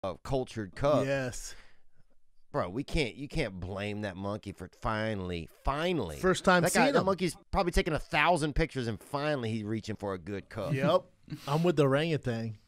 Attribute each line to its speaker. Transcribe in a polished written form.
Speaker 1: cultured cub.
Speaker 2: Yes.
Speaker 1: Bro, you can't blame that monkey for finally.
Speaker 2: First time seeing
Speaker 1: that
Speaker 2: him.
Speaker 1: monkey's probably taken 1,000 pictures, and finally he's reaching for a good cub.
Speaker 2: Yep. I'm with the orangutan.